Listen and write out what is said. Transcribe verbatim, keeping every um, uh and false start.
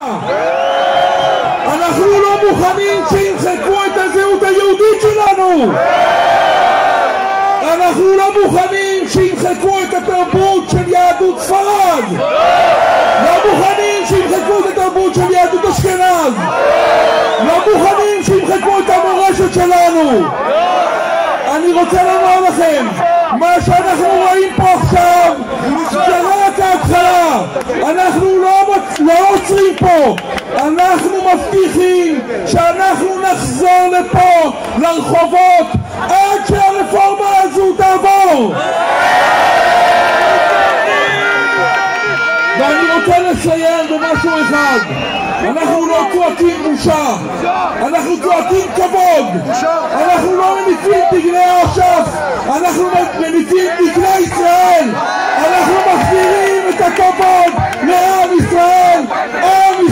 אנחנו לא מוכנים שימחקו את הזהות היהודית שלנו. אנחנו לא מוכנים שימחקו את התרבות של יהדות ספרד. לא מוכנים שימחקו את התרבות של יהדות אשכנז. לא מוכנים שימחקו את המורשת שלנו. אני רוצה לומר לכם, מה שאנחנו רואים פה עכשיו זה רק ההתחלה. אנחנו לא, לא עוצרים פה. אנחנו מבטיחים שאנחנו נחזור לפה לרחובות עד שהרפורמה הזו תעבור. ואני רוצה לסיים במשהו אחד. אנחנו לא צועקים בושה, אנחנו צועקים כבוד. אנחנו לא מניפים דגלי אש"ף, אנחנו מניפים דגלי ישראל. אנחנו מחזירים את הכבוד לעם ישראל. עם